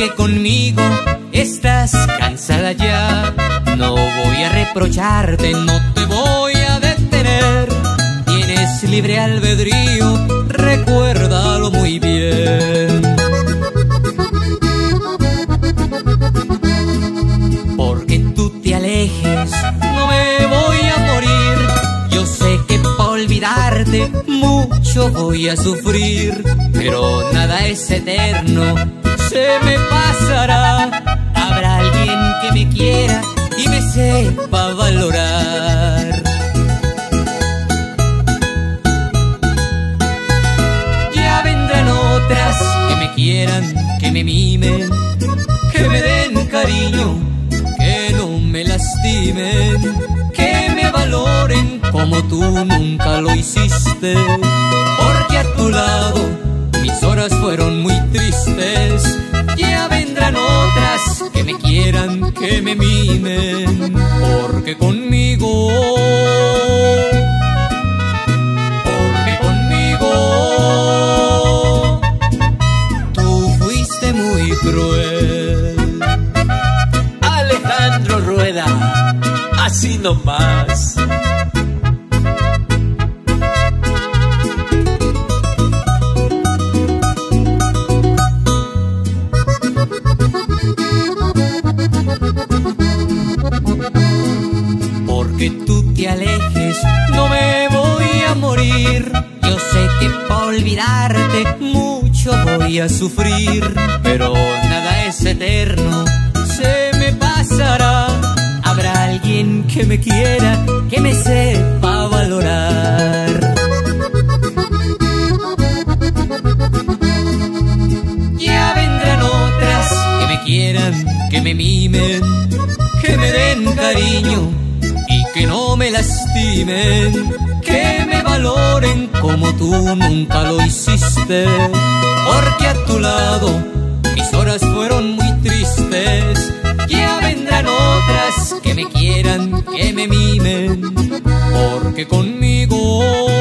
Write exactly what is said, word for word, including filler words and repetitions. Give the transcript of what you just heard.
que conmigo estás cansada ya. No voy a reprocharte, no te voy a detener. Tienes libre albedrío, recuérdalo muy bien. Porque tú te alejes, no me voy a morir. Yo sé que para olvidarte mucho voy a sufrir, pero nada es eterno, se me pasará. Habrá alguien que me quiera y me sepa valorar. Ya vendrán otras que me quieran, que me mimen, que me den cariño, que no me lastimen, que me valoren como tú nunca lo hiciste. Porque a tu lado mis horas fueron muy tristes. Ya vendrán otras que me quieran, que me mimen, porque conmigo, porque conmigo tú fuiste muy cruel. Alejandro Rueda, así nomás. Porque tú te alejes, no me voy a morir. Yo sé que para olvidarte mucho voy a sufrir, pero nada es eterno, se me pasará. Habrá alguien que me quiera, que me sepa valorar. Ya vendrán otras que me quieran, que me mimen, que me den cariño y que no me lastimen, que me valoren como tú nunca lo hiciste. Porque a tu lado mis horas fueron muy tristes. Ya vendrán otras que me quieran, que me mimen, porque conmigo